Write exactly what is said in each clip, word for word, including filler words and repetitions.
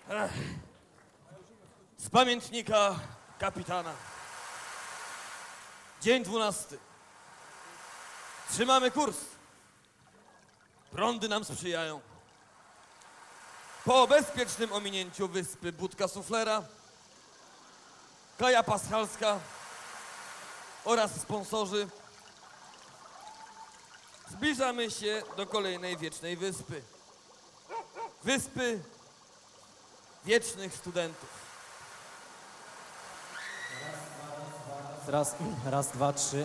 Ech. Z pamiętnika kapitana. Dzień dwunasty. Trzymamy kurs. Prądy nam sprzyjają. Po bezpiecznym ominięciu wyspy Budka Suflera, Kaja Paschalska oraz sponsorzy zbliżamy się do kolejnej wiecznej wyspy. Wyspy wiecznych studentów. Raz, raz, dwa, trzy.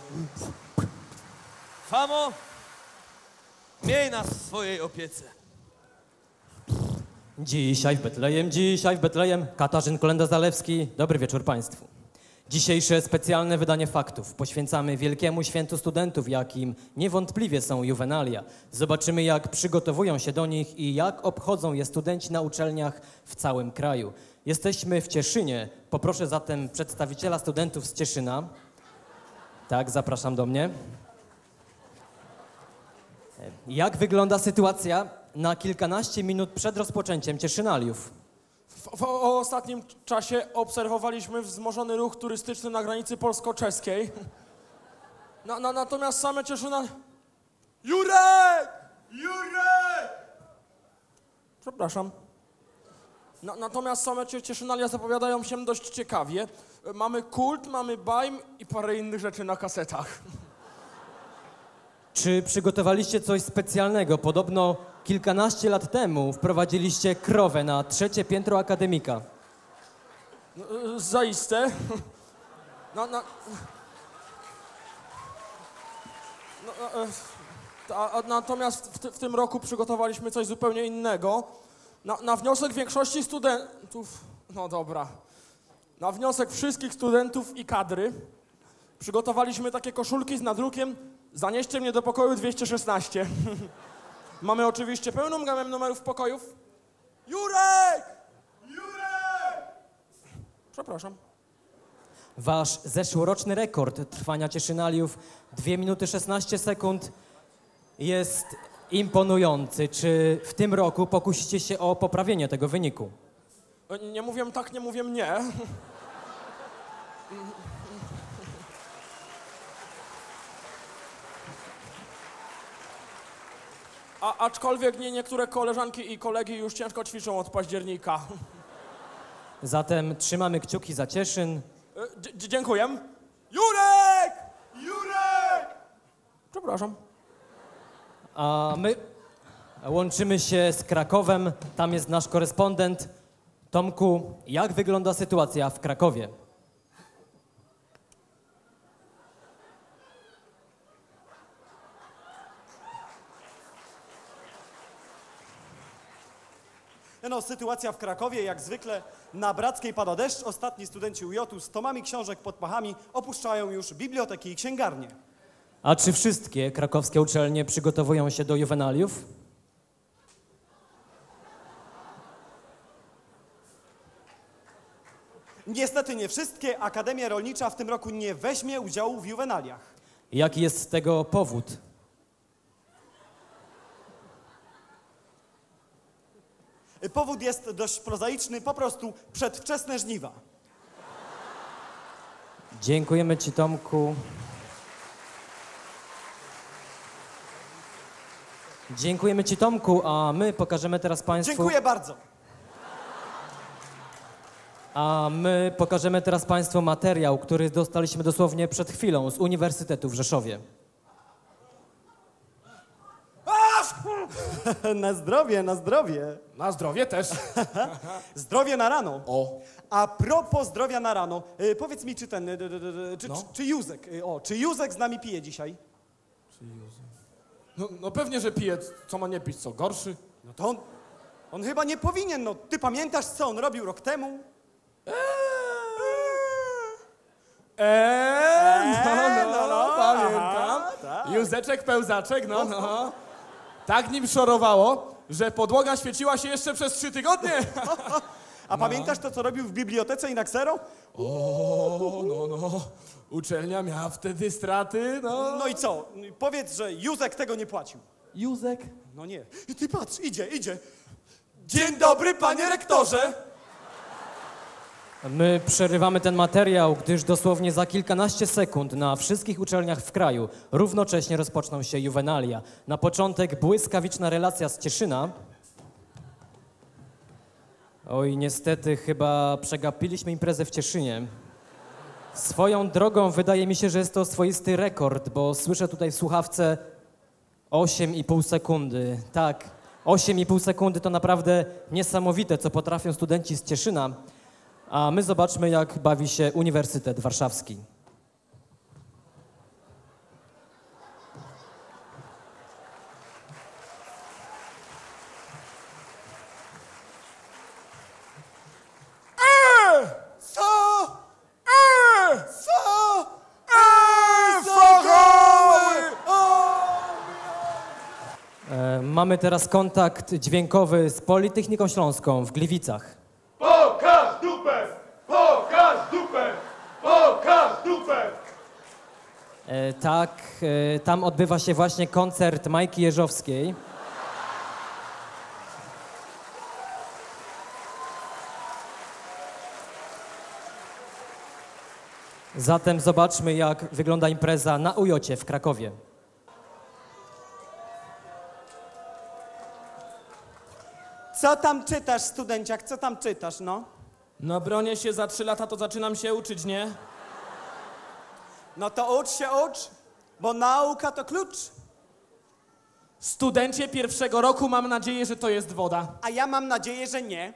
Famo, miej nas w swojej opiece. Dzisiaj w Betlejem, dzisiaj w Betlejem. Katarzyn Kolenda-Zalewski. Dobry wieczór Państwu. Dzisiejsze specjalne wydanie faktów poświęcamy wielkiemu świętu studentów, jakim niewątpliwie są juwenalia. Zobaczymy, jak przygotowują się do nich i jak obchodzą je studenci na uczelniach w całym kraju. Jesteśmy w Cieszynie. Poproszę zatem przedstawiciela studentów z Cieszyna. Tak, zapraszam do mnie. Jak wygląda sytuacja na kilkanaście minut przed rozpoczęciem Cieszynaliów? W, w ostatnim czasie obserwowaliśmy wzmożony ruch turystyczny na granicy polsko-czeskiej. Na, na, natomiast same Cieszyna... Jurek! Jurek! Przepraszam. Na, natomiast same cie, Cieszynalia zapowiadają się dość ciekawie. Mamy kult, mamy bajm i parę innych rzeczy na kasetach. Czy przygotowaliście coś specjalnego? Podobno kilkanaście lat temu wprowadziliście krowę na trzecie piętro akademika. Zaiste. Na, na... No, a, a, natomiast w, ty, w tym roku przygotowaliśmy coś zupełnie innego. Na, na wniosek większości studentów... No dobra. Na wniosek wszystkich studentów i kadry przygotowaliśmy takie koszulki z nadrukiem "Zanieście mnie do pokoju dwieście szesnaście. Mamy oczywiście pełną gamę numerów pokojów. Jurek! Jurek! Przepraszam. Wasz zeszłoroczny rekord trwania Cieszynaliów, dwie minuty szesnaście sekund, jest imponujący. Czy w tym roku pokusicie się o poprawienie tego wyniku? Nie mówię tak, nie mówię nie. A, aczkolwiek nie, niektóre koleżanki i kolegi już ciężko ćwiczą od października. Zatem trzymamy kciuki za Cieszyn. D dziękuję. Jurek! Jurek! Przepraszam. A my łączymy się z Krakowem. Tam jest nasz korespondent. Tomku, jak wygląda sytuacja w Krakowie? No, sytuacja w Krakowie, jak zwykle, na Brackiej pada deszcz. Ostatni studenci U J-u z tomami książek pod pachami opuszczają już biblioteki i księgarnie. A czy wszystkie krakowskie uczelnie przygotowują się do juwenaliów? Niestety nie wszystkie. Akademia Rolnicza w tym roku nie weźmie udziału w juwenaliach. Jaki jest z tego powód? Powód jest dość prozaiczny, po prostu przedwczesne żniwa. Dziękujemy Ci, Tomku. Dziękujemy Ci, Tomku, a my pokażemy teraz Państwu... Dziękuję bardzo. A my pokażemy teraz Państwu materiał, który dostaliśmy dosłownie przed chwilą z Uniwersytetu w Rzeszowie. Na zdrowie, na zdrowie. Na zdrowie też. Zdrowie na rano. O. A propos zdrowia na rano, y, powiedz mi, czy ten, y, y, y, czy, No. czy, czy Józek, y, o, czy Józek z nami pije dzisiaj? No, no pewnie, że pije. Co ma nie pić, co? Gorszy? No to on, on chyba nie powinien, no. Ty pamiętasz, co on robił rok temu? Eee, no, no, no, no, pamiętam. aha, tak. Józeczek, pełzaczek, no, no. Tak nim szorowało, że podłoga świeciła się jeszcze przez trzy tygodnie. A pamiętasz to, co robił w bibliotece i na ksero? O, no, no. Uczelnia miała wtedy straty, no. No i co? Powiedz, że Józek tego nie płacił. Józek? No nie. I ty patrz, idzie, idzie. Dzień dobry, panie rektorze. My przerywamy ten materiał, gdyż dosłownie za kilkanaście sekund na wszystkich uczelniach w kraju równocześnie rozpoczną się juwenalia. Na początek błyskawiczna relacja z Cieszyna. Oj, niestety chyba przegapiliśmy imprezę w Cieszynie. Swoją drogą wydaje mi się, że jest to swoisty rekord, bo słyszę tutaj w słuchawce osiem i pół sekundy. Tak, osiem i pół sekundy to naprawdę niesamowite, co potrafią studenci z Cieszyna. A my zobaczmy, jak bawi się Uniwersytet Warszawski. Co? Eee! Co? Eee! Sokoły! E, mamy teraz kontakt dźwiękowy z Politechniką Śląską w Gliwicach. Pokaż dupę! Pokaż dupę! Pokaż dupę! E, tak, e, tam odbywa się właśnie koncert Majki Jeżowskiej. Zatem zobaczmy, jak wygląda impreza na Ujocie w Krakowie. Co tam czytasz, studenciak, co tam czytasz, no? No bronię się, za trzy lata to zaczynam się uczyć, nie? No to ucz się, ucz, bo nauka to klucz. Studencie pierwszego roku, mam nadzieję, że to jest woda. A ja mam nadzieję, że nie.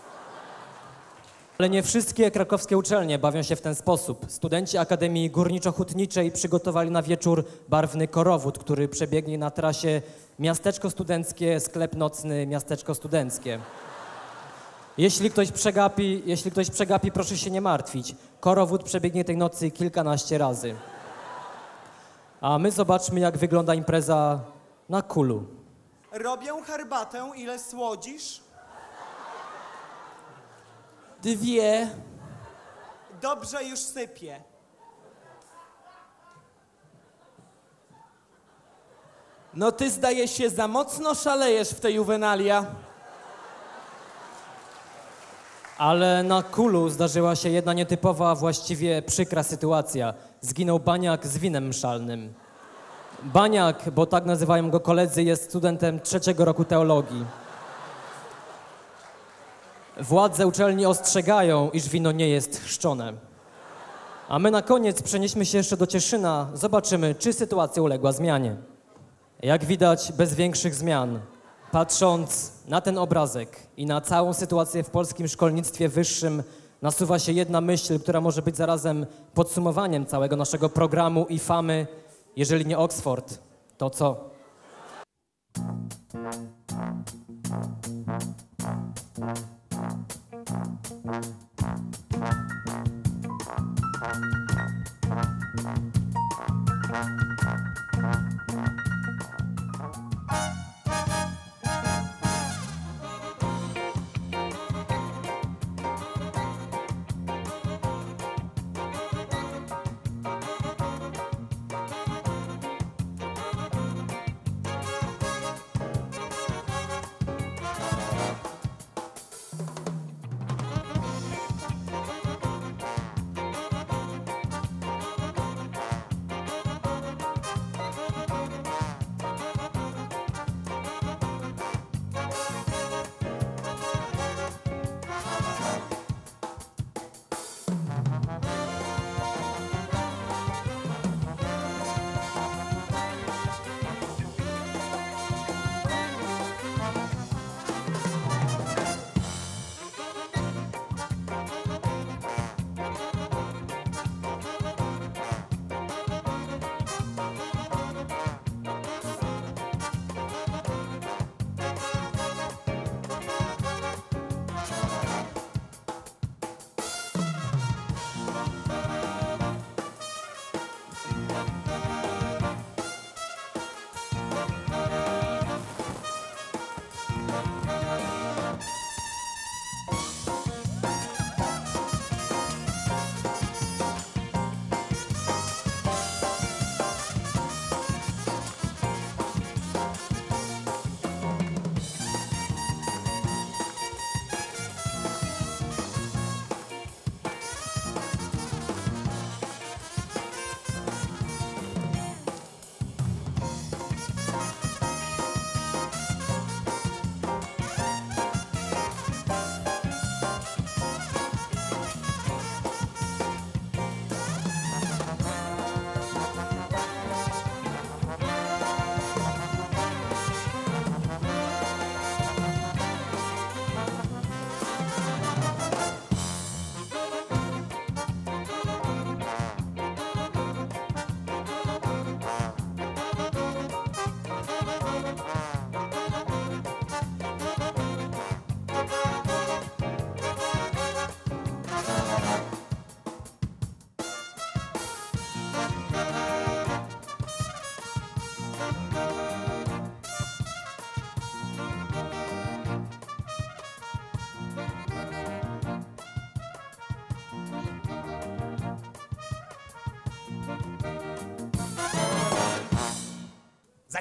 Ale nie wszystkie krakowskie uczelnie bawią się w ten sposób. Studenci Akademii Górniczo-Hutniczej przygotowali na wieczór barwny korowód, który przebiegnie na trasie miasteczko studenckie, sklep nocny, miasteczko studenckie. Jeśli ktoś przegapi, jeśli ktoś przegapi, proszę się nie martwić. Korowód przebiegnie tej nocy kilkanaście razy. A my zobaczmy, jak wygląda impreza na Kulu. Robię herbatę, ile słodzisz? Dwie. Dobrze, już sypię. No ty zdaje się za mocno szalejesz w tej juwenalia. Ale na Kulu zdarzyła się jedna nietypowa, właściwie przykra sytuacja. Zginął baniak z winem mszalnym. Baniak, bo tak nazywają go koledzy, jest studentem trzeciego roku teologii. Władze uczelni ostrzegają, iż wino nie jest chrzczone. A my na koniec przenieśmy się jeszcze do Cieszyna. Zobaczymy, czy sytuacja uległa zmianie. Jak widać, bez większych zmian. Patrząc na ten obrazek i na całą sytuację w polskim szkolnictwie wyższym, nasuwa się jedna myśl, która może być zarazem podsumowaniem całego naszego programu i famy. Jeżeli nie Oxford, to co?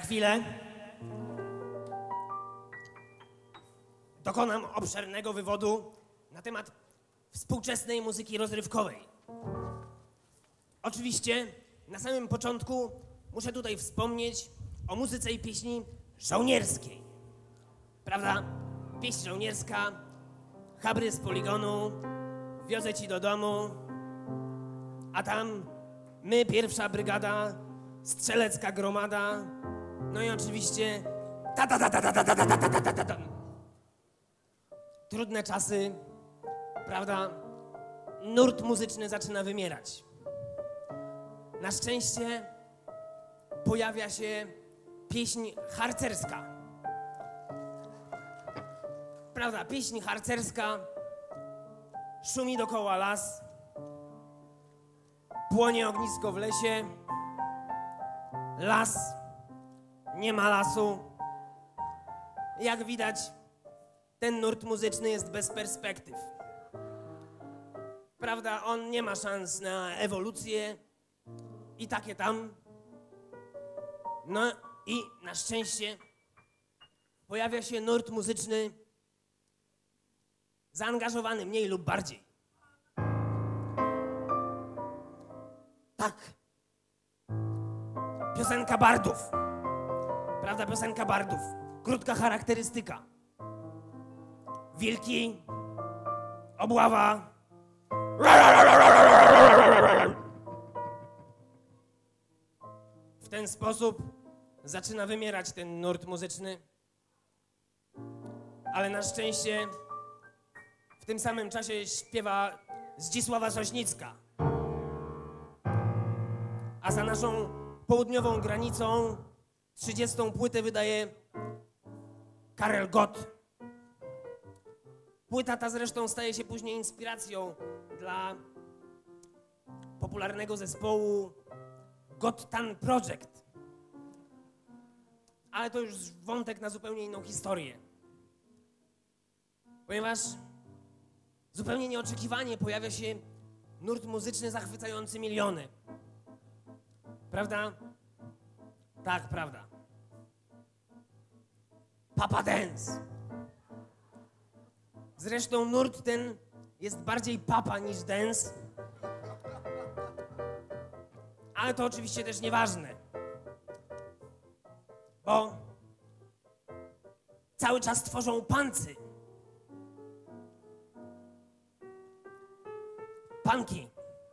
chwilę dokonam obszernego wywodu na temat współczesnej muzyki rozrywkowej. Oczywiście na samym początku muszę tutaj wspomnieć o muzyce i pieśni żołnierskiej. Prawda? Pieśń żołnierska, chabry z poligonu, wiozę ci do domu, a tam my, pierwsza brygada, strzelecka gromada, no i oczywiście ta ta ta ta ta ta ta ta ta ta ta ta. Trudne czasy, prawda? Nurt muzyczny zaczyna wymierać. Na szczęście pojawia się pieśń harcerska. Prawda, pieśń harcerska, szumi dokoła las, płonie ognisko w lesie, las, nie ma lasu. Jak widać, ten nurt muzyczny jest bez perspektyw. Prawda, on nie ma szans na ewolucję i takie tam. No i na szczęście pojawia się nurt muzyczny zaangażowany mniej lub bardziej. Tak. Piosenka bardów. Prawda, piosenka bardów. Krótka charakterystyka. Wilki, obława. W ten sposób zaczyna wymierać ten nurt muzyczny. Ale na szczęście w tym samym czasie śpiewa Zdzisława Sośnicka. A za naszą południową granicą trzydziestą płytę wydaje Karel Gott. Płyta ta zresztą staje się później inspiracją dla popularnego zespołu Gottan Project. Ale to już wątek na zupełnie inną historię. Ponieważ zupełnie nieoczekiwanie pojawia się nurt muzyczny zachwycający miliony. Prawda? Tak, prawda. Papa Dance. Zresztą nurt ten jest bardziej papa niż dance. Ale to oczywiście też nieważne. Bo cały czas tworzą pancy. Panki.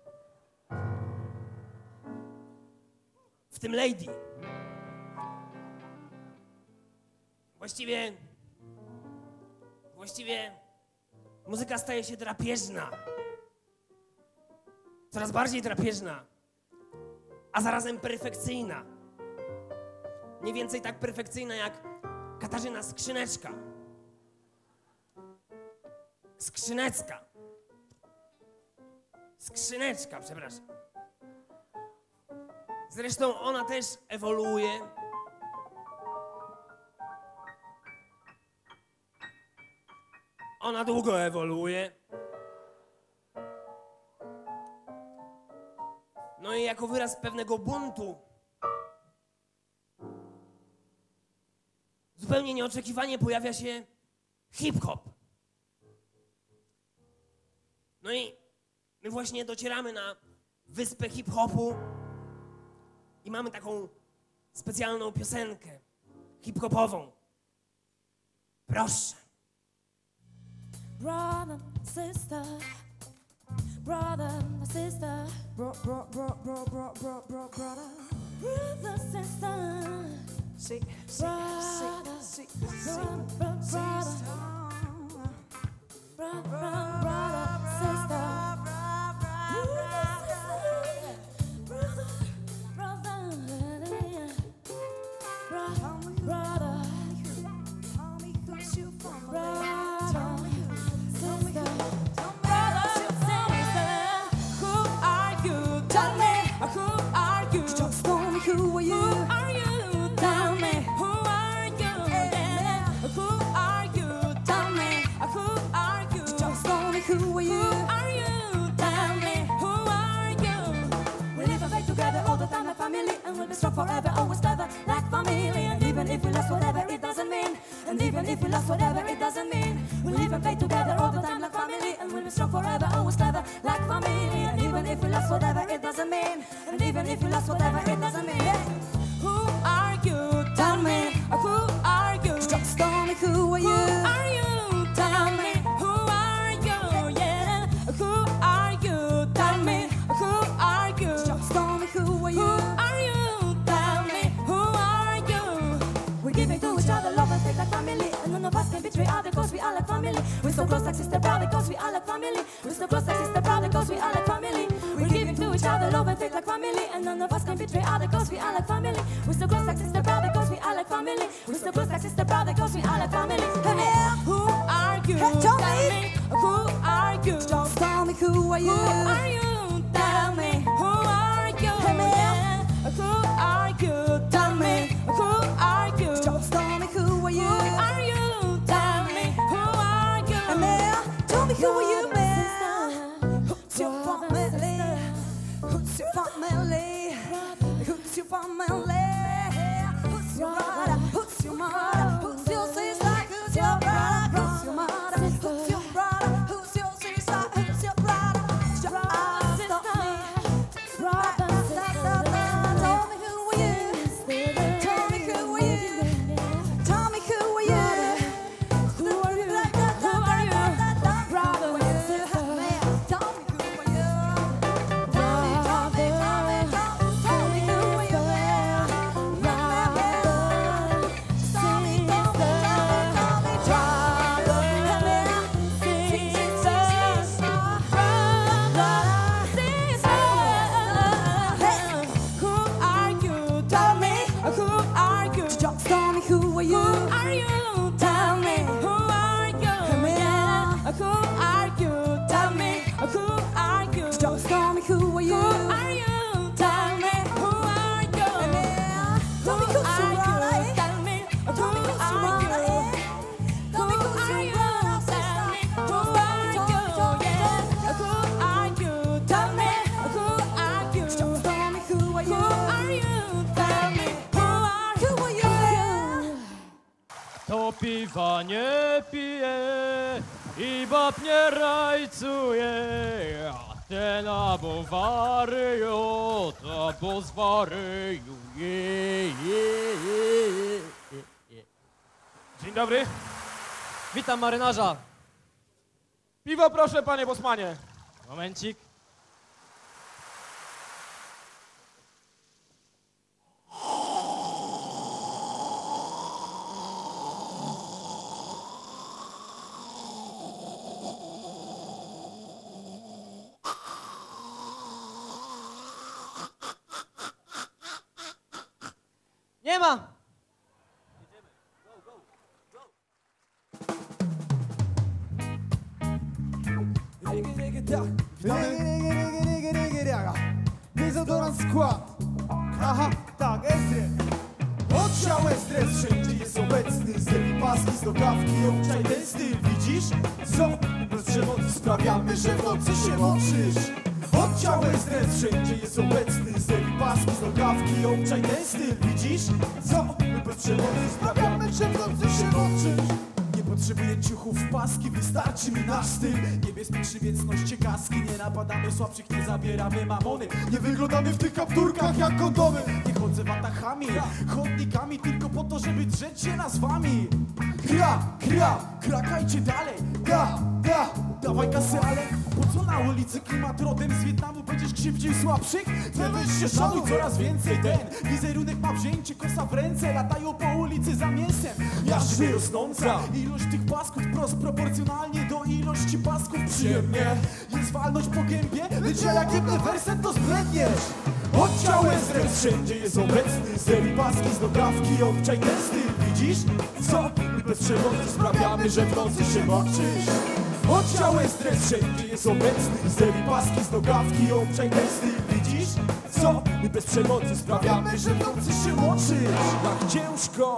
W tym lady. Właściwie... Właściwie... Muzyka staje się drapieżna. Coraz bardziej drapieżna. A zarazem perfekcyjna. Mniej więcej tak perfekcyjna jak Katarzyna Skrzyneczka. Skrzynecka. Skrzyneczka, przepraszam. Zresztą ona też ewoluuje. Ona długo ewoluuje. No i jako wyraz pewnego buntu zupełnie nieoczekiwanie pojawia się hip-hop. No i my właśnie docieramy na wyspę hip-hopu i mamy taką specjalną piosenkę hip-hopową. Proszę. Brother, sister, brother, sister, bro, bro, bro, bro, bro, bro, bro, brother, brother, sister, see, brother, see, brother, brother, brother, brother, brother, sister, brother, brother, brother, brother, brother. Who are you? Who are you? Tell me. Who are you? Yeah. Who are you? lost, whatever it doesn't mean. We live and play together all the time like family, and we'll be strong forever, always clever like family. And even if we lost, whatever it doesn't mean. And even if we lost, whatever it doesn't mean. Yeah. Who are you? Tell me. Who are you? Just tell me who are you? Who are you? Tell me. Who are you? Yeah. Who are you? Tell me. Who are you? Just tell me who are you? Who are you? Tell me. Who are you? We're giving to each other love and faith like family, and none of us can betray other cause we are like family. We're so close like sister brother cause we are like family. We're so close like sister brother cause we are like family. We're giving to each other love and faith like family, and none of us can betray other cause we are like family. We're so close like sister brother cause we are like family. We're so close like sister brother cause we are like family. Hey, yeah. Who are you? Hey, tell me. Who are you? Just tell me who are you? Who are you? Tell me. Who are you? Hey, yeah. Who are you? Tell me. Who are you? Just tell me who are you? Who are you? Tell me. Who are you? Hey, man. Tell me who are you, man? Who's your family? Who's your family? Who's your family? Who's your brother? Who's your mother? Who's your sister? Who's your brother? Who's your mother? Who's your brother? Who's your sister? Who's your brother? Who's your brother? Brother, sister. Tell me who are you? Tell me who are you? Tell me who are you? Who are you? Who are you? Brother, sister. Tell me who are you? Tell me, tell me, tell me, tell me who are you? Tell me, tell me, tell me, tell me, who are you? Tell me, who are you? Just tell me who are you? Who are you? Tell me, who are you? Yeah. Who are you? Tell me, who are you? Just tell me who are you? Who are you? Tell me, who are you? Yeah. Tell me who are you? Tell me, who are you? Tell me who are you? Tell me, who are you? Yeah. Who are you? Tell me, who are you? Just tell me who are you? Who are you? Tell me, who are who are you? To piwa nie pije i bab nie rajcuje, a ten albo wariują, albo zwariuje. Dzień dobry. Witam marynarza. Piwo proszę, panie bosmanie. Momencik. Nie ma. Dezodorant skład. Aha, tak, Estre. Odciał Estres, wszędzie jest obecny. Zdejmij paski z nogawki, obczaj ten styl, widzisz? Co? Bez przemocy sprawiamy, że w nocy się moczysz. Odciał Estres, wszędzie jest obecny. Zdejmij paski z nogawki, obczaj ten styl, widzisz? Co? Bez przemocy sprawiamy, że w nocy się moczysz. Nie potrzebuję ciuchów, paski, wystarczy mi nasz styl. Niebezpieczny, więc noście kaski. Nie napadamy słabszych, nie zabieramy mamony. Nie wyglądamy w tych kapturkach jak kondomy. Nie chodzę watachami, chodnikami, tylko po to, żeby drzeć się nazwami. Kra, kra, krakajcie dalej. Da, da, dawaj kasy, ale po co na ulicy klimat rodem z Wietnamu? Będziesz krzywdził słabszych? Nie weź się szanuj, coraz więcej ten wizerunek ma wzięcie, kosa w ręce. Latają po ulicy za mięsem. Jarzmy rosnąca ilość tych pasków prost proporcjonalnie do ilości pasków. Przyjemnie jest walność po gębie, lecz jak jedny werset to zbledniesz. Odciał Estres, wszędzie jest obecny. Zdejmij paski z nogawki, obczaj ten styl, widzisz? Co? My bez przemocy sprawiamy, że w nocy się moczysz. Odciał Estres, wszędzie jest obecny. Zdejmij paski z nogawki, obczaj ten styl, widzisz? Co? My bez przemocy sprawiamy, że w nocy się moczysz. Jak ciężko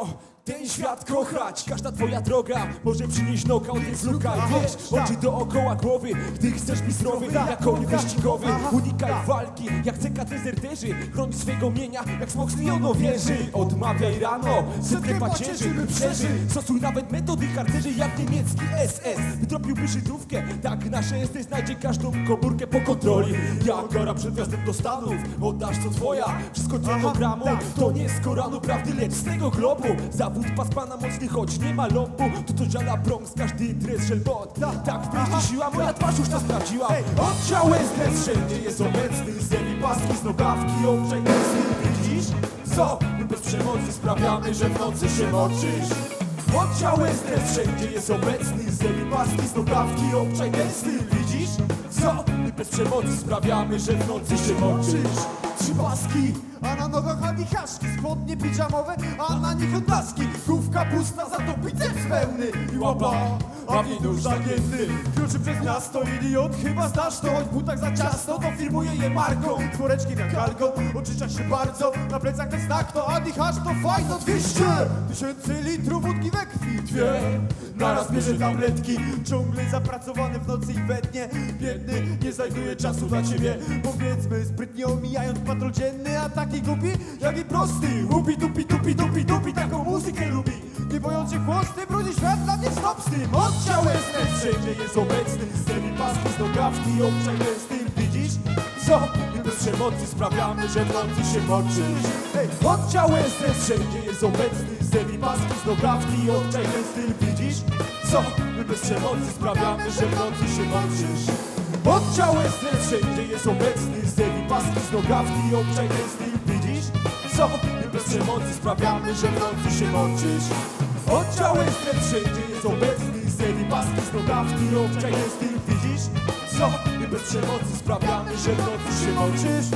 ten świat kochać. Każda twoja droga może przynieść knockout, więc lukaj. Wiesz, oczy dookoła głowy, gdy chcesz być zdrowy jak koń wyścigowy. Unikaj walki, jak C K dezerterzy. Chroń swego mienia, jak smok z Liono wieży. Odmawiaj rano, setkę pacierzy, by przeżył. Stosuj nawet metody harcerzy jak niemiecki S S. Wytropiłby Żydówkę, tak nasze S D znajdzie każdą komórkę po kontroli. Jak gara przed wjazdem do Stanów, oddasz co twoja, wszystko twojego gramu. To nie z Koranu prawdy, lecz z tego globu. Zawód pas pana mocny, choć nie ma lombu. To to żala Bronx, każdy dres szelbot. Tak wpędzi siła, moja twarz już to sprawdziła. Oddział S D wszędzie jest obecny. Zdejmij paski z nogawki, obrzej ten styl, widzisz? Co? My bez przemocy sprawiamy, że w nocy się moczysz. Oddział S D wszędzie jest obecny. Zdejmij paski z nogawki, obczaj ten styl, widzisz? Co? My bez przemocy sprawiamy, że w nocy się moczysz. Trzy paski, a na nogach adihaszki, spodnie pidżamowe, a na nich odblaski. Główka pusta, za to biceps pełny i łapa, a w niej nóż zagięty. Kluczy przez miasto, idiot, chyba znasz to. Choć w butach za ciasno, to firmuje je marką. Tworeczkiem jak algon, oczyszcza się bardzo. Na plecach ten znak, to adihasz, to fajno. Dwieście tysięcy litrów wódki we krwi. Dwie, naraz bierze tabletki. Ciągle zapracowany w nocy i we dnie. Biedny, nie znajduje czasu dla ciebie. Powiedzmy, sprytnie omijając patrol dzienny. A taki głupi, jak i prosty. Łupi, dupi, dupi, dupi, dupi, taką muzykę lubi. Nie bojąc się chłosty, brudzi świat dla mnie, stop z tym. Oddział S D wszędzie jest obecny. Zdejmij paski z nogawki, obczaj ten styl, widzisz? Co? My bez przemocy sprawiamy, że w nocy się moczysz. Hej, oddział S D wszędzie jest obecny. Zdejmij paski z nogawki, obczaj ten styl, widzisz? Co? My bez przemocy sprawiamy, że w nocy się moczysz. Oddział S D wszędzie jest obecny. Zdejmij paski z nogawki, obczaj ten styl, widzisz? Co? My bez przemocy sprawiamy, że w nocy się moczysz. Oddział S D wszędzie jest obecny. Zdejmij paski z nogawki, obczaj ten styl, widzisz? Co? My bez przemocy sprawiamy, że w nocy się moczysz.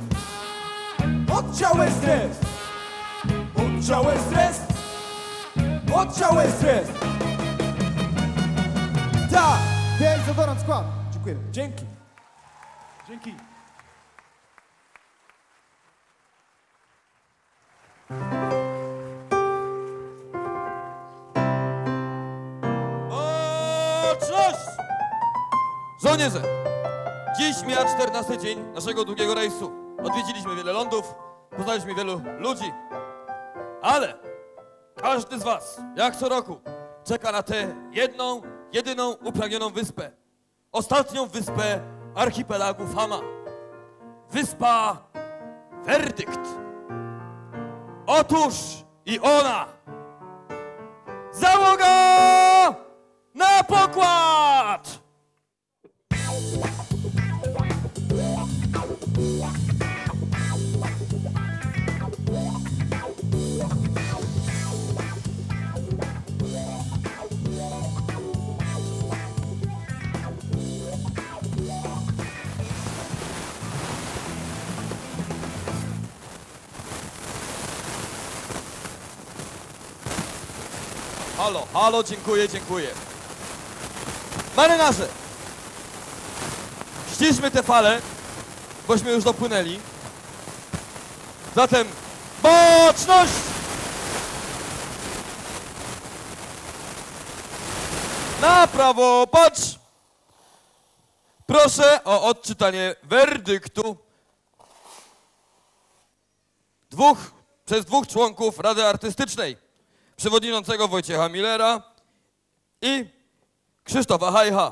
Oddział S D! Oddział S D! Oddział S D! Tak! Dezodorant skład. Dziękujemy. Dzięki. Dzięki. Baczność! Żołnierze! Dziś mija czternasty dzień naszego długiego rejsu. Odwiedziliśmy wiele lądów, poznaliśmy wielu ludzi. Ale każdy z was, jak co roku, czeka na tę jedną, jedyną upragnioną wyspę. Ostatnią wyspę archipelagu Fama. Wyspa Werdykt. Otóż i ona. Załoga na pokład! Halo, halo, dziękuję, dziękuję. Marynarze! Ściszmy te fale, bośmy już dopłynęli. Zatem baczność! Na prawo, patrz! Proszę o odczytanie werdyktu dwóch, przez dwóch członków Rady Artystycznej. Przewodniczącego Wojciecha Millera i Krzysztofa Hajcha.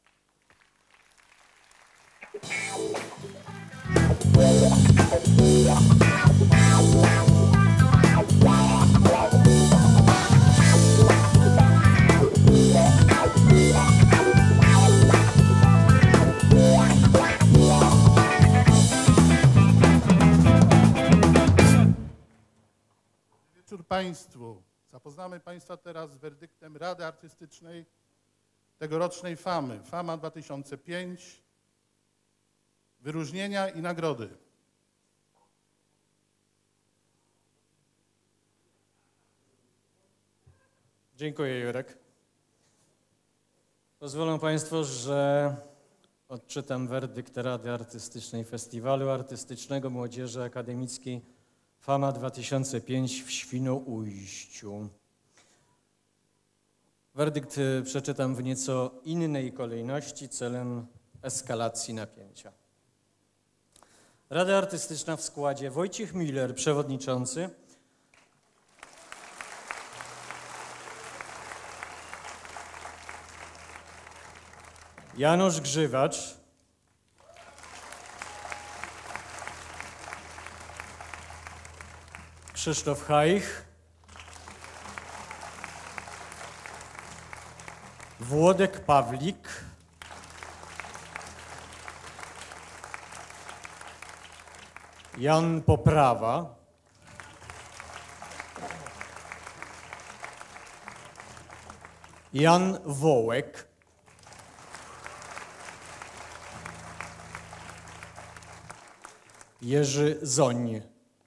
Wieczór Państwu. Zapoznamy Państwa teraz z werdyktem Rady Artystycznej tegorocznej Famy. Fama dwa tysiące pięć. Wyróżnienia i nagrody. Dziękuję, Jurek. Pozwolą Państwo, że odczytam werdykt Rady Artystycznej Festiwalu Artystycznego Młodzieży Akademickiej Fama dwa tysiące pięć w Świnoujściu. Werdykt y, przeczytam w nieco innej kolejności celem eskalacji napięcia. Rada Artystyczna w składzie Wojciech Miller, przewodniczący, Janusz Grzywacz, Krzysztof Hajch, Włodek Pawlik, Jan Poprawa, Jan Wołek, Jerzy Zoń.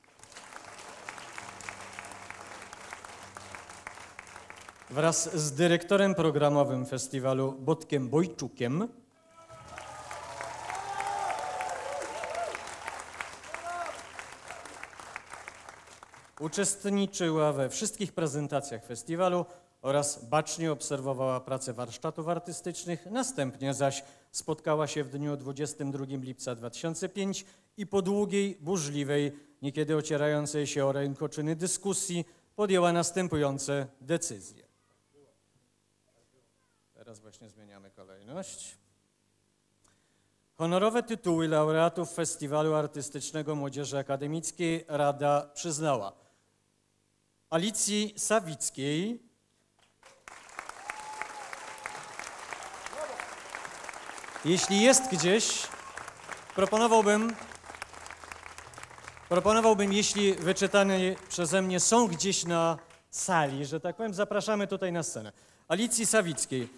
Wraz z dyrektorem programowym festiwalu Botkiem Bojczukiem uczestniczyła we wszystkich prezentacjach festiwalu oraz bacznie obserwowała pracę warsztatów artystycznych, następnie zaś spotkała się w dniu dwudziestego drugiego lipca dwa tysiące piątego i po długiej, burzliwej, niekiedy ocierającej się o rękoczyny dyskusji podjęła następujące decyzje. Teraz właśnie zmieniamy kolejność. Honorowe tytuły laureatów Festiwalu Artystycznego Młodzieży Akademickiej Rada przyznała Alicji Sawickiej, jeśli jest gdzieś, proponowałbym, proponowałbym, jeśli wyczytane przeze mnie są gdzieś na sali, że tak powiem, zapraszamy tutaj na scenę. Alicji Sawickiej,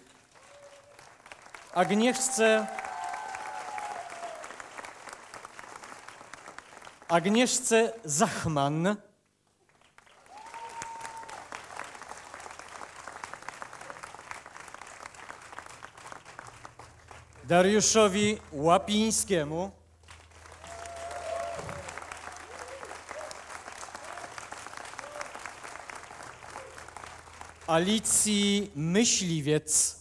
Agnieszce, Agnieszce Zachman, Dariuszowi Łapińskiemu, Alicji Myśliwiec,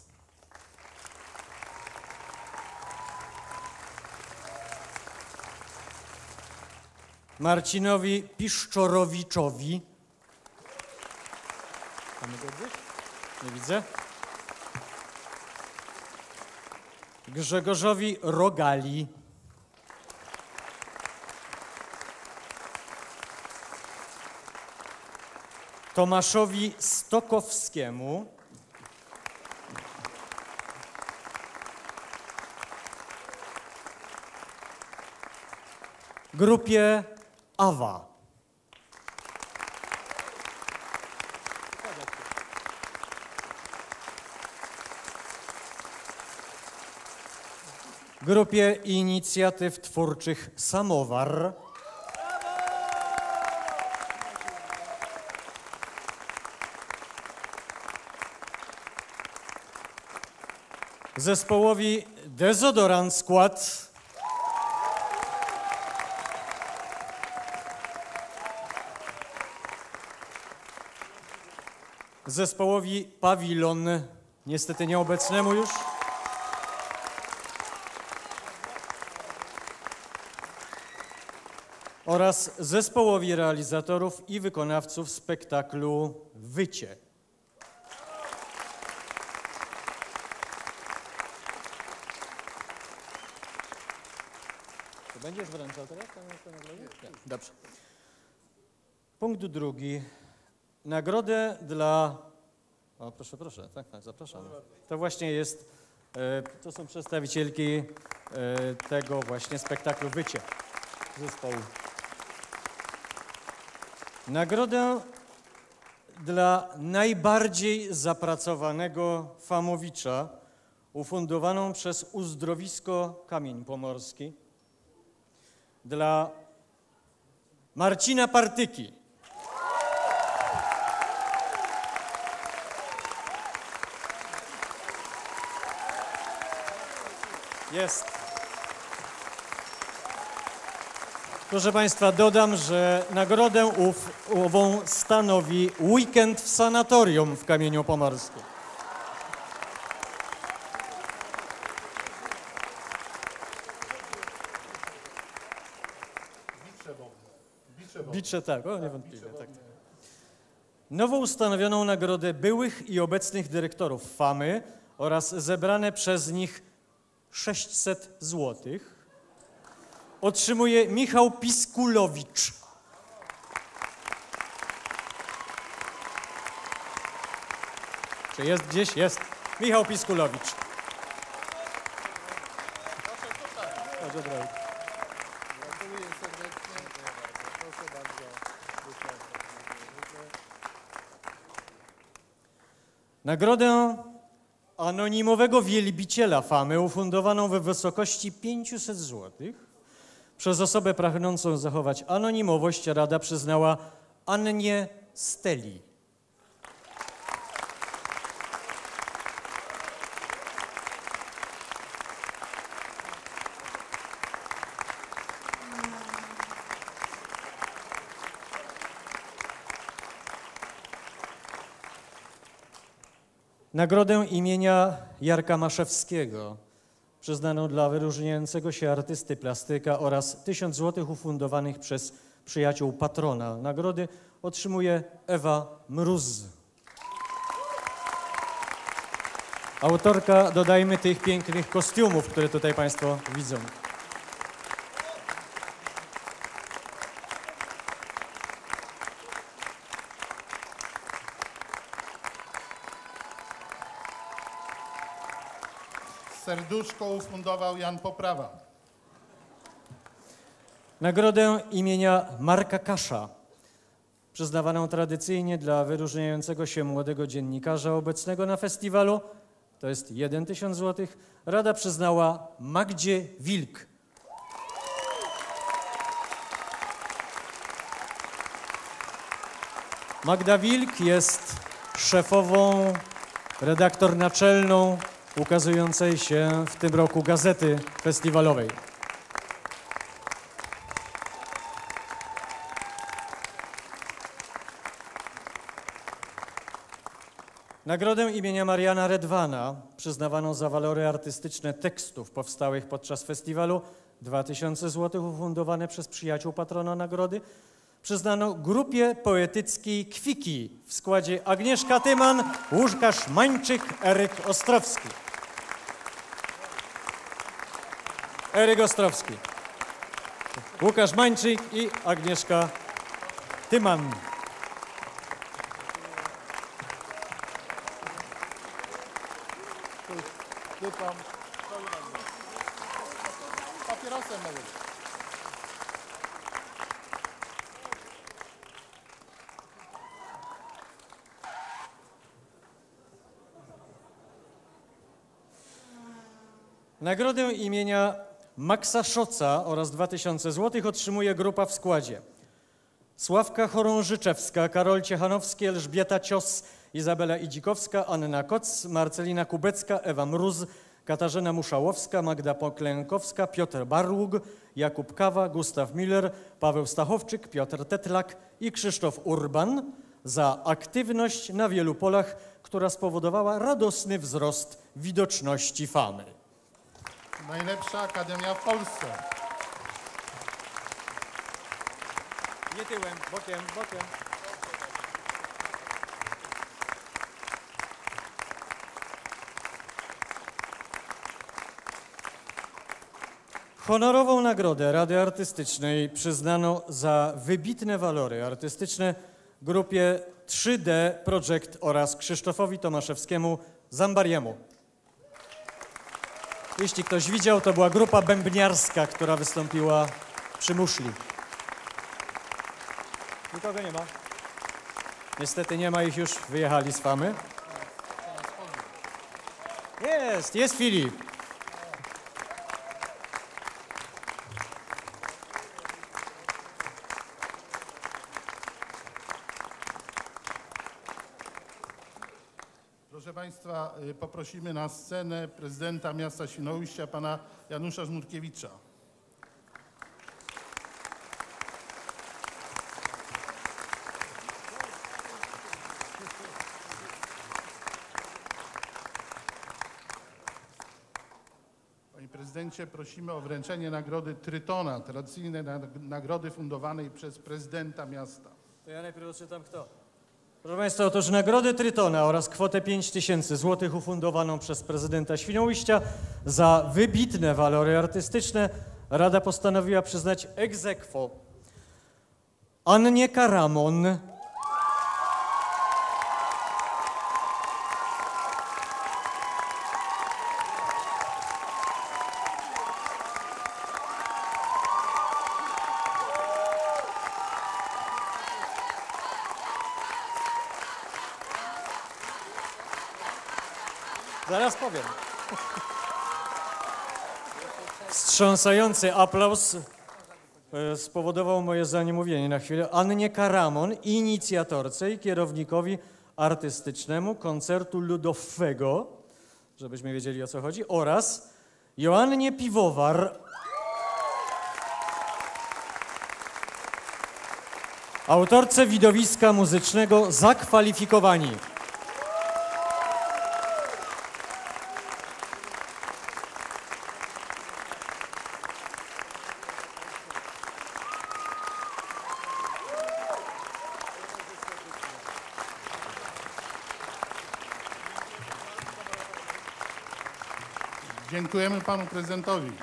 Marcinowi Piszczorowiczowi. Mamy go gdzieś? Nie widzę. Grzegorzowi Rogali. Tomaszowi Stokowskiemu. Grupie Awa. Grupie Inicjatyw Twórczych Samowar. Zespołowi Dezodorant Skład. Zespołowi Pawilon, niestety nieobecnemu już. Oraz zespołowi realizatorów i wykonawców spektaklu Wycie. To będziesz wręczał teraz? Dobrze. Punkt drugi. Nagrodę dla... O, proszę, proszę, tak, tak, zapraszam. To właśnie jest, e, to są przedstawicielki e, tego właśnie spektaklu Wycie zespołu. Nagrodę dla najbardziej zapracowanego famowicza ufundowaną przez Uzdrowisko Kamień Pomorski dla Marcina Partyki. Jest. Proszę Państwa, dodam, że nagrodę ów, ową stanowi weekend w sanatorium w Kamieniu Pomorskim. Bicze, tak, o niewątpliwie, tak. Nowo ustanowioną nagrodę byłych i obecnych dyrektorów Famy oraz zebrane przez nich sześćset złotych otrzymuje Michał Piskulowicz. Czy jest gdzieś? Jest. Michał Piskulowicz. Proszę bardzo. Gratuluję serdecznie. Proszę bardzo. Nagrodę anonimowego wielbiciela Famy ufundowaną we wysokości pięćset złotych przez osobę pragnącą zachować anonimowość Rada przyznała Annie Steli. Nagrodę imienia Jarka Maszewskiego, przyznaną dla wyróżniającego się artysty plastyka oraz tysiąc złotych ufundowanych przez przyjaciół patrona. Nagrody otrzymuje Ewa Mróz. Autorka, dodajmy, tych pięknych kostiumów, które tutaj Państwo widzą. Serduszko ufundował Jan Poprawa. Nagrodę imienia Marka Kasza, przyznawaną tradycyjnie dla wyróżniającego się młodego dziennikarza obecnego na festiwalu, to jest jeden tysiąc złotych, Rada przyznała Magdzie Wilk. Magda Wilk jest szefową, redaktor naczelną ukazującej się w tym roku gazety festiwalowej. Nagrodę imienia Mariana Redwana, przyznawaną za walory artystyczne tekstów powstałych podczas festiwalu, dwa tysiące złotych ufundowane przez przyjaciół patrona nagrody, przyznano grupie poetyckiej Kwiki w składzie Agnieszka Tyman, Łukasz Mańczyk, Eryk Ostrowski. Eryk Ostrowski, Łukasz Mańczyk i Agnieszka Tyman. Dyplom. Papierosem mogę. Nagrodę imienia Maxa Szoca oraz dwa tysiące złotych otrzymuje grupa w składzie Sławka Chorążyczewska, Karol Ciechanowski, Elżbieta Cios, Izabela Idzikowska, Anna Koc, Marcelina Kubecka, Ewa Mróz, Katarzyna Muszałowska, Magda Poklękowska, Piotr Barług, Jakub Kawa, Gustaw Miller, Paweł Stachowczyk, Piotr Tetlak i Krzysztof Urban za aktywność na wielu polach, która spowodowała radosny wzrost widoczności Famy. Najlepsza akademia w Polsce. Nie tyłem, bokiem, bokiem. Honorową nagrodę Rady Artystycznej przyznano za wybitne walory artystyczne grupie trzy D Project oraz Krzysztofowi Tomaszewskiemu Zambariemu. Jeśli ktoś widział, to była grupa bębniarska, która wystąpiła przy muszli. Nikogo nie ma. Niestety nie ma ich już, wyjechali z Famy. Jest, jest Filip. Proszę Państwa, y, poprosimy na scenę prezydenta miasta Świnoujścia, pana Janusza Żmurkiewicza. Panie prezydencie, prosimy o wręczenie nagrody Trytona, tradycyjnej nag- nagrody fundowanej przez prezydenta miasta. To ja najpierw odczytam kto. Proszę Państwa, otóż nagrody Trytona oraz kwotę pięć tysięcy złotych ufundowaną przez prezydenta Świnoujścia za wybitne walory artystyczne Rada postanowiła przyznać ex aequo Annie Karamon, zaraz powiem. Wstrząsający aplauz e, spowodował moje zaniemowienie na chwilę. Annie Karamon, inicjatorce i kierownikowi artystycznemu koncertu ludowego, żebyśmy wiedzieli o co chodzi, oraz Joannie Piwowar, autorce widowiska muzycznego Zakwalifikowani. Dziękujemy panu prezydentowi.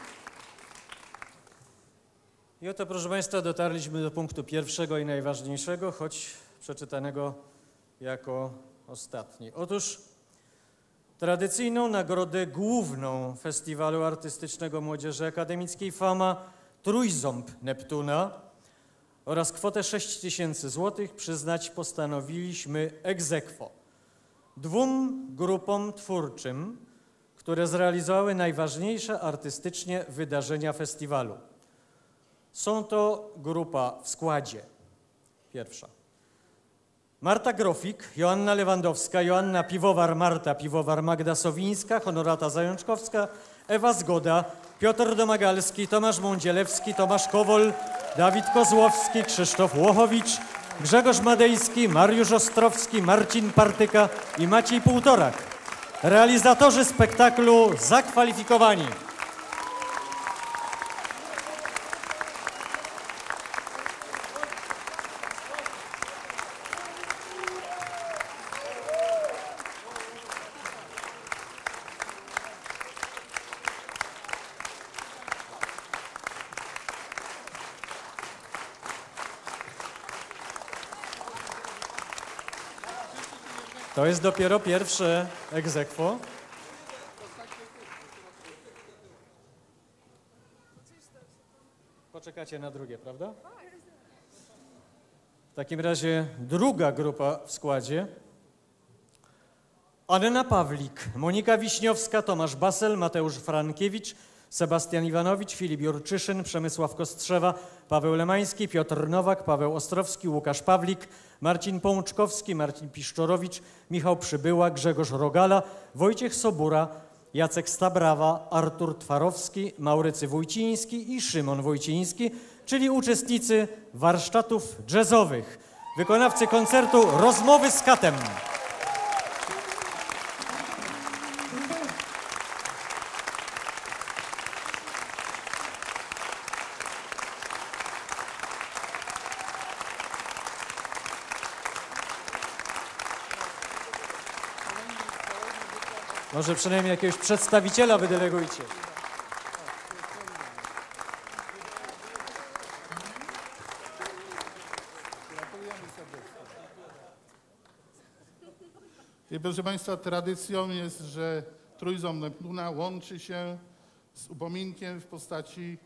I oto, proszę Państwa, dotarliśmy do punktu pierwszego i najważniejszego, choć przeczytanego jako ostatni. Otóż tradycyjną nagrodę główną Festiwalu Artystycznego Młodzieży Akademickiej Fama Trójząb Neptuna oraz kwotę sześć tysięcy złotych przyznać postanowiliśmy ex aequo dwóm grupom twórczym, które zrealizowały najważniejsze artystycznie wydarzenia festiwalu. Są to grupa w składzie. Pierwsza. Marta Grofik, Joanna Lewandowska, Joanna Piwowar, Marta Piwowar, Magda Sowińska, Honorata Zajączkowska, Ewa Zgoda, Piotr Domagalski, Tomasz Mądzielewski, Tomasz Kowol, Dawid Kozłowski, Krzysztof Łochowicz, Grzegorz Madejski, Mariusz Ostrowski, Marcin Partyka i Maciej Półtorak. Realizatorzy spektaklu Zakwalifikowani. To jest dopiero pierwsze ex aequo. Poczekacie na drugie, prawda? W takim razie druga grupa w składzie. Anna Pawlik, Monika Wiśniowska, Tomasz Basel, Mateusz Frankiewicz, Sebastian Iwanowicz, Filip Jurczyszyn, Przemysław Kostrzewa, Paweł Lemański, Piotr Nowak, Paweł Ostrowski, Łukasz Pawlik, Marcin Pączkowski, Marcin Piszczorowicz, Michał Przybyła, Grzegorz Rogala, Wojciech Sobura, Jacek Stabrawa, Artur Twarowski, Maurycy Wójciński i Szymon Wójciński, czyli uczestnicy warsztatów jazzowych, wykonawcy koncertu Rozmowy z katem. Może przynajmniej jakiegoś przedstawiciela wydelegujcie. I proszę Państwa, tradycją jest, że Trójząb Neptuna łączy się z upominkiem w postaci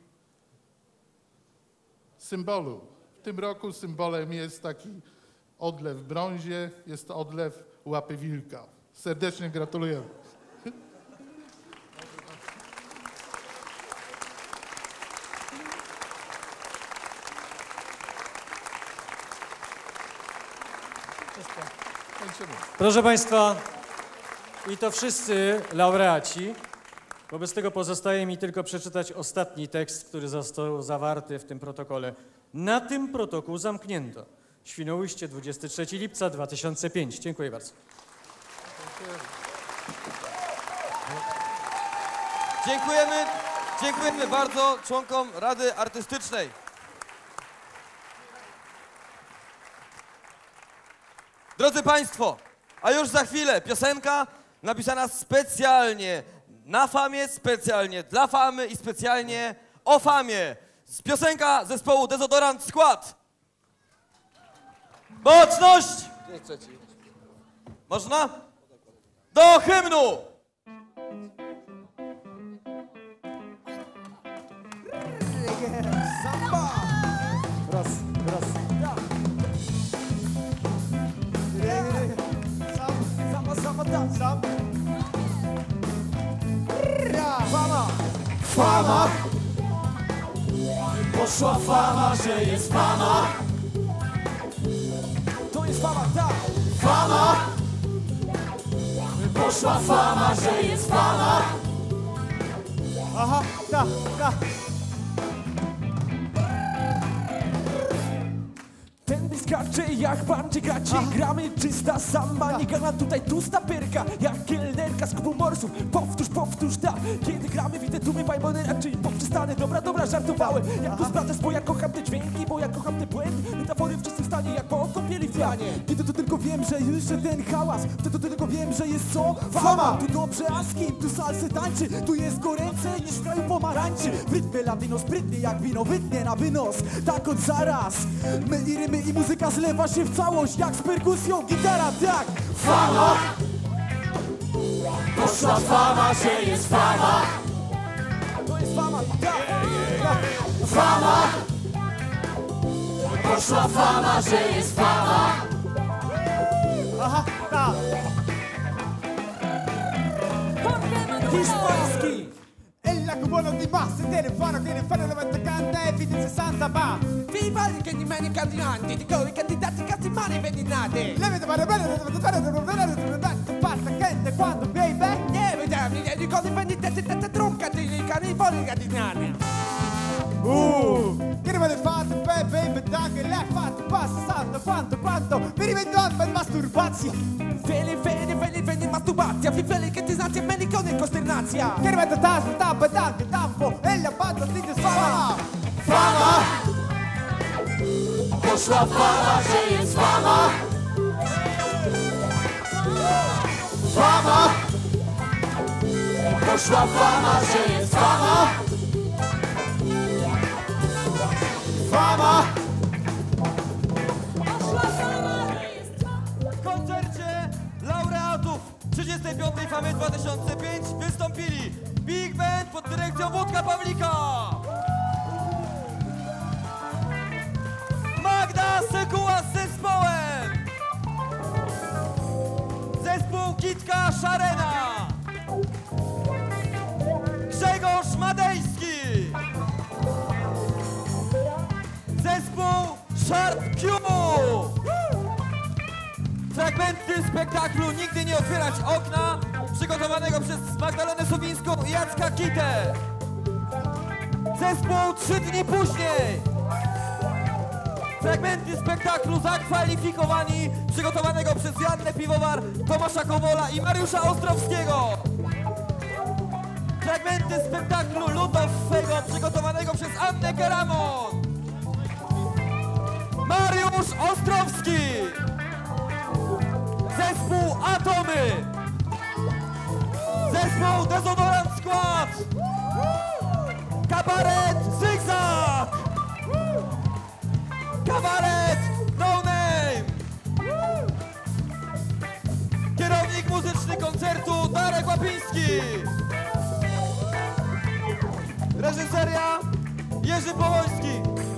symbolu. W tym roku symbolem jest taki odlew w brązie, jest to odlew łapy wilka. Serdecznie gratulujemy. Proszę Państwa, i to wszyscy laureaci. Wobec tego pozostaje mi tylko przeczytać ostatni tekst, który został zawarty w tym protokole. Na tym protokół zamknięto. Świnoujście, dwudziestego trzeciego lipca dwa tysiące piątego. Dziękuję bardzo. Dziękujemy. Dziękujemy bardzo członkom Rady Artystycznej. Drodzy Państwo, a już za chwilę piosenka napisana specjalnie na famie, specjalnie dla famy i specjalnie o famie. Piosenka zespołu Dezodorant Skład. Baczność! Można? Do hymnu! Samba! Raz, raz. Samba, samba, samba, samba. Fama! Fama! Poszła fama, że jest fama. To jest fama, tak! Fama! Poszła fama, że jest fama. Aha, tak, tak. Ten skacze jak bandzie gracie, gramy czysta samba. Nie gana tutaj tusta perka, jak kelnerka z kupu morsów. Powtórz, powtórz, da. Kiedy gramy widzę tłumy fajmony, raczej poprzystanę. Dobra, dobra, żartowałem. Jak tu sprawdzę, bo ja kocham te dźwięki, bo ja kocham te błędy. Metafory w czystym stanie, jak po kąpieli w pianie. Kiedy to tylko wiem, że już ten hałas. Wtedy to tylko wiem, że jest co? Fama! Tu dobrze, a z kim? Tu salsy tańczy. Tu jest goręcej niż w kraju pomarańczy. W rytmie latino, sprytnie jak wino, wytnie na wynos. Tak od zaraz. My i rymy i muzyka zlewa się w całość, jak z perkusją, gitara, tak! Fama! Poszła fama, że jest fama! To jest fama, tak! Fama! Poszła fama, że jest fama! Aha, tak! Hiszpański! Ella cubano di massa, telefono che ne fanno la canta e fino sessanta va. Viva i candimani cantinanti, di cori candidati castimani vendinati! Levate para bene, levate para bene, levate pasta gente quando baby. Nieve dammi, di cose vendite, tette troncati, di cani fuori cantinani! Uh, che ne avete fatto, baby, che l'ha fatto, passa santo, quanto, quanto, mi rivendon per masturbazio. Feli, feli, feli, feli, masturbazia, fi feli che ti santi e meni con costernazia. Che ne avete tasto, tappa, tanto, tampo, e la banda si fama. Fama! Poszła fama, że jest fama! Fama! Poszła fama, że jest fama! Fama! W koncercie laureatów trzydziestej piątej Famy dwa tysiące piątej wystąpili Big Band pod dyrekcją Włodka Pawlika, Magda Sekuła z zespołem, zespół Kitka Szarena, Grzegorz Madejski, zespół Sharp Q. Fragmenty spektaklu Nigdy nie otwierać okna, przygotowanego przez Magdalenę Sowińską i Jacka Kitę. Zespół Trzy dni później. Fragmenty spektaklu Zakwalifikowani, przygotowanego przez Joannę Piwowar, Tomasza Kowola i Mariusza Ostrowskiego. Fragmenty spektaklu Ludowego, przygotowanego przez Annę Keramon. Mariusz Ostrowski. Zespół Atomy. Zespół Dezodorant Skład. Kabaret Zygzak. Kabaret No Name. Kierownik muzyczny koncertu Darek Łapiński. Reżyseria Jerzy Połoński.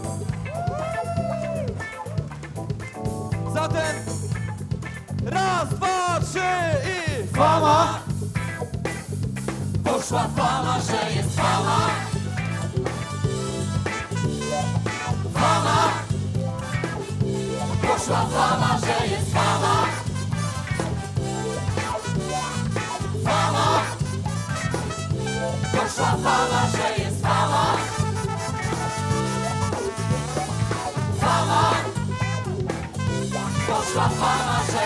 Zatem raz, dwa, trzy i Fama! Poszła fama, że jest fama! Fama! Poszła fama, że jest fama! Fama! Poszła fama, że jest fama! Fama! Poszła fama, że